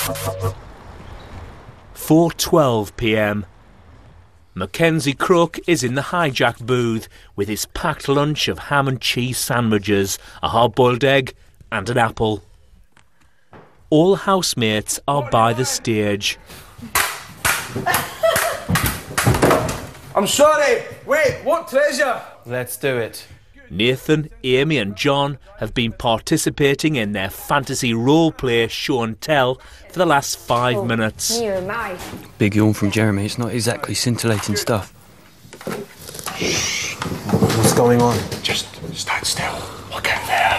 4:12 p.m. Mackenzie Crook is in the hijack booth with his packed lunch of ham and cheese sandwiches, a hard-boiled egg and an apple. All housemates are by the stage. I'm sorry. Wait, what treasure? Let's do it. Nathan, Amy and John have been participating in their fantasy role-play show and tell for the last 5 minutes. Neither am I. Big yawn from Jeremy. It's not exactly scintillating stuff. Shh. What's going on? Just stand still. Look in there.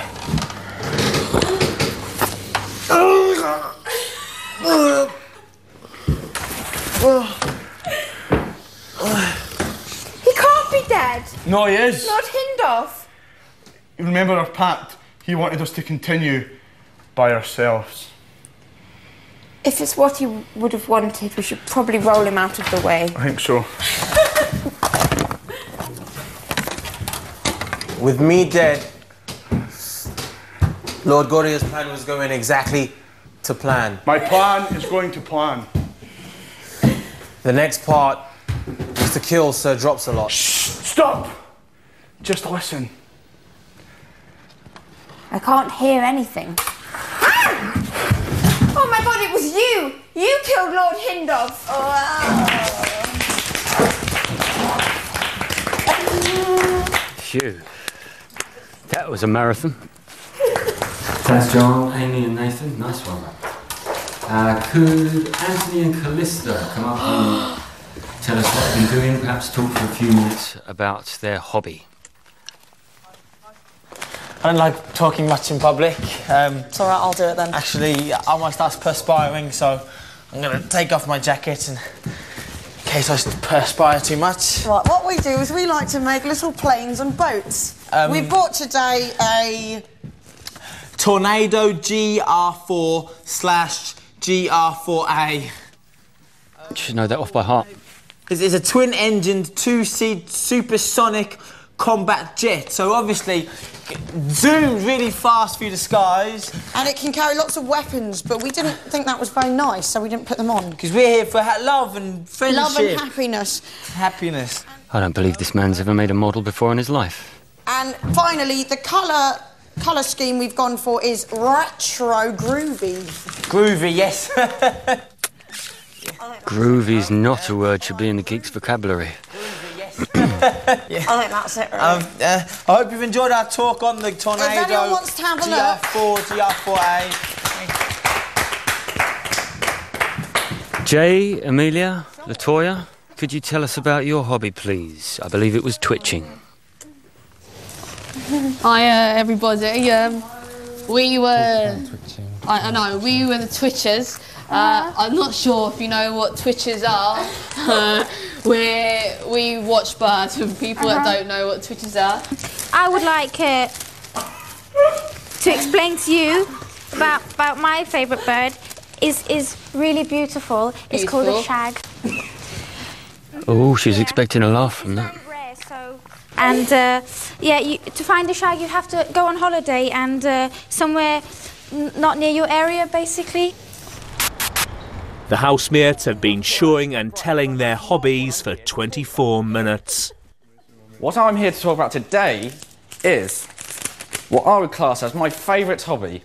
He can't be dead. No, he is. Lord Hindolf. You remember our pact? He wanted us to continue by ourselves. If it's what he would have wanted, we should probably roll him out of the way. I think so. With me dead, Lord Goria's plan was going exactly to plan. My plan is going to plan. The next part is to kill Sir Drops-a-Lot. Shh! Stop! Just listen. I can't hear anything. Oh my God, it was you! You killed Lord Hindolf! Phew. That was a marathon. Thanks, John, Amy and Nathan. Nice one. Could Anthony and Callista come up and tell us what they've been doing? Perhaps talk for a few minutes about their hobby. I don't like talking much in public. It's all right, I'll do it then. Actually, I might start perspiring, so I'm going to take off my jacket in case I perspire too much. Right, what we do is we like to make little planes and boats. We bought today a Tornado GR4/GR4A. You should know that off by heart. It's a twin-engined, two-seat supersonic combat jet, so obviously it zooms really fast through the skies. And it can carry lots of weapons, but we didn't think that was very nice, so we didn't put them on. Because we're here for love and friendship. Love and happiness. Happiness. I don't believe this man's ever made a model before in his life. And finally, the colour scheme we've gone for is retro groovy. Groovy, yes. Groovy's not a word should be in the geek's vocabulary. Yeah. I think that's it, really. I hope you've enjoyed our talk on the Tornado If anyone wants to have a look. GR4A. Jay, Amelia, Latoya, could you tell us about your hobby, please? I believe it was twitching. Hi, everybody. We were... I know, we were the Twitchers. I'm not sure if you know what Twitchers are. We watch birds for people that don't know what Twitchers are. I would like to explain to you about my favourite bird. Is really beautiful. It's called a shag. Oh, she's expecting a laugh from that. And to find a shag, you have to go on holiday and somewhere not near your area, basically. The housemates have been showing and telling their hobbies for 24 minutes. What I'm here to talk about today is what I would class as my favourite hobby.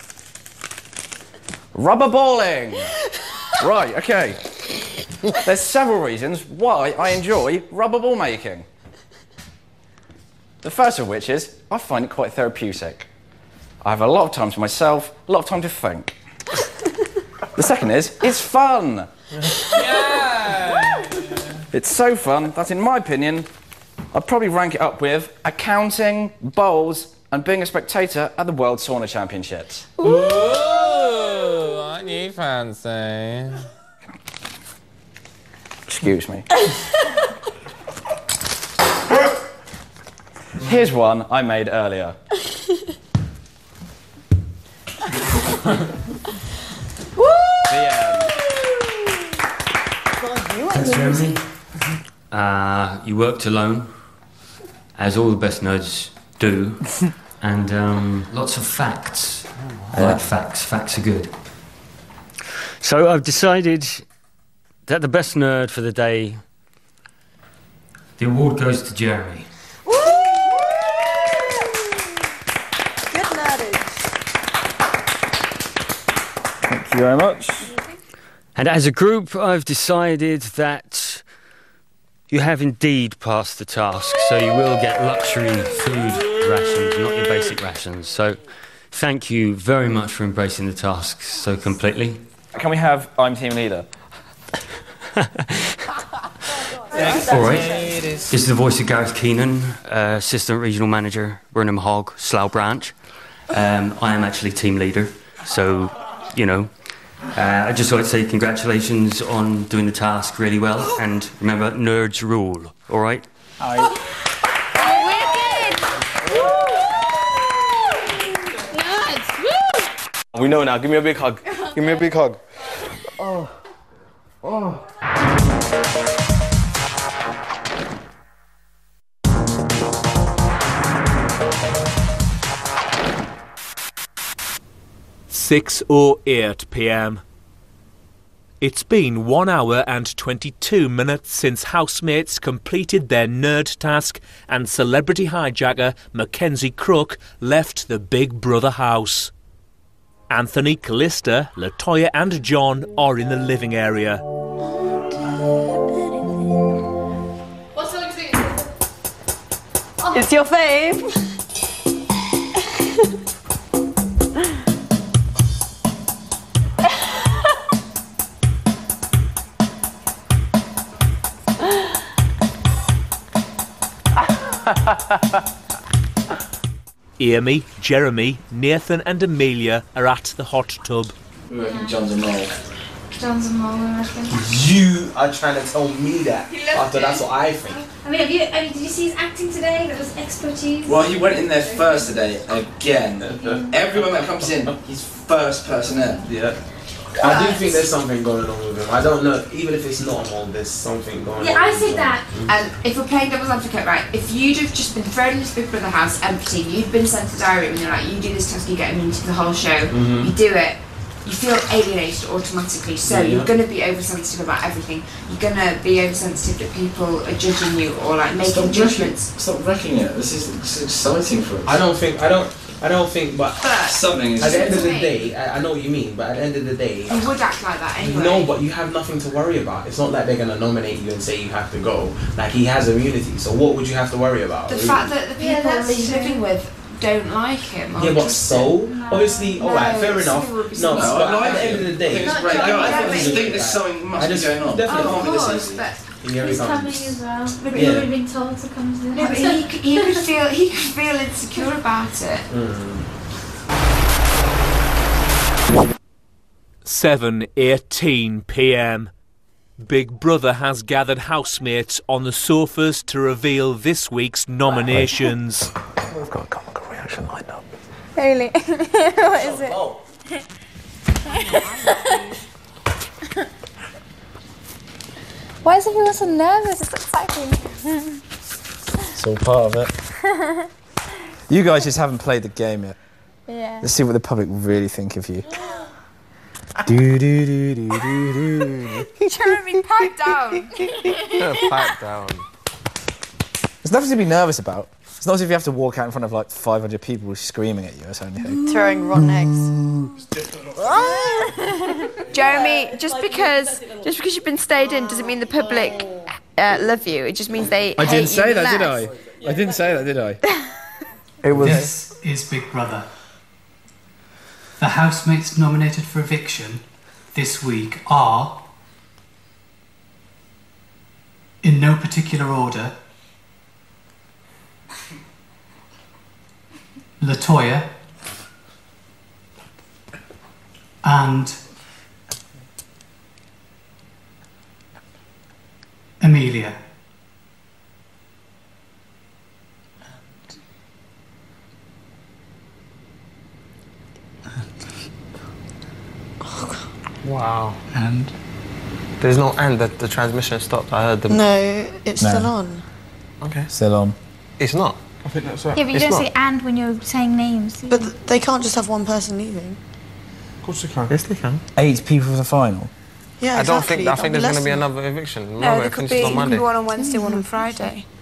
Rubber balling! Right, okay. There's several reasons why I enjoy rubber ball making. The first of which is I find it quite therapeutic. I have a lot of time to myself, a lot of time to think. The second is it's fun. Yeah. It's so fun that, in my opinion, I'd probably rank it up with accounting, bowls, and being a spectator at the World Sauna Championships. Ooh, aren't you fancy? Excuse me. Here's one I made earlier. The end. Thanks, Jeremy. You worked alone, as all the best nerds do, and lots of facts. I like facts. Facts are good. So I've decided that the best nerd for the day, the award goes to Jeremy. Woo! Good nerdage. Thank you very much. And as a group, I've decided that you have indeed passed the task, so you will get luxury food rations, not your basic rations. So thank you very much for embracing the task so completely. Can we have I'm team leader? All right. This is the voice of Gareth Keenan, Assistant Regional Manager, Burnham Hogg, Slough Branch. I am actually team leader, so, you know, I just want to say congratulations on doing the task really well, and remember, nerds rule, all right? We know now. Give me a big hug. Give me a big hug. Oh. Oh. (6:08 p.m). It's been 1 hour and 22 minutes since housemates completed their nerd task and celebrity hijacker Mackenzie Crook left the Big Brother house. Anthony, Callista, Latoya and John are in the living area. What song is it? It's your fave. Amy, Jeremy, Nathan and Amelia are at the hot tub. We reckon John's a mole. John's a mole, I reckon. You are trying to tell me that after that's what I think. I mean, did you see his acting today? That was expertise. Well, he went in there first today, again. Everyone that comes in, he's first person in. Yeah. I do think there's something going on with him. I don't know, even if it's not a mole, there's something going on. Yeah, I said him. that. And if we're playing devil's advocate, right, if you'd have just been thrown in this Big Brother house empty, you'd been sent to diary room and you're like, you do this task, you get immunity for the whole show, you do it, you feel alienated automatically, so you're going to be oversensitive about everything. You're going to be oversensitive that people are judging you or like making judgments. Stop wrecking it. This is exciting for us. I don't think, but something is. at the end of the day, I know what you mean, but at the end of the day, You would act like that anyway. no, but you have nothing to worry about. It's not like they're gonna nominate you and say you have to go. Like, he has immunity, so what would you have to worry about? The really? fact that the people that's he's true. living with don't like him. Yeah, but so obviously, all right, fair enough. Cyril would be No, so but I like at the end of the day, I think it's Not great. John, I yeah, just think there's something must be going on. Definitely. Oh, of This course, is- but Here he He's coming comes. as well. But Yeah. we've been told to come to the no, but he could feel insecure about it. 7:18 p.m. Big Brother has gathered housemates on the sofas to reveal this week's nominations. We've got a comical reaction lined up. Really? What is it? Why is everyone so nervous? It's exciting. It's all part of it. You guys just haven't played the game yet. Yeah. Let's see what the public really think of you. Do do do do do do. Jeremy, pipe down. Pipe down. There's nothing to be nervous about. It's not as if you have to walk out in front of like 500 people screaming at you or something. Throwing rotten eggs. Jeremy, just because you've been stayed in doesn't mean the public love you. It just means they I hate didn't say you that, did less. I? I didn't say that, did I? It was. This is Big Brother. The housemates nominated for eviction this week are, in no particular order, Latoya and Amelia. Wow. And There's no and. The transmission stopped. I heard them. No, it's still on. Okay. Still on. It's not. I think that's right. Yeah, but you It's don't not. say and when you're saying names. But they can't just have one person leaving. Of course they can. Yes, they can. 8 people for the final. Yeah, I exactly. think there's going to be Less than another eviction. No, Remember, there it could finishes be on Monday. one on Wednesday, one on Friday.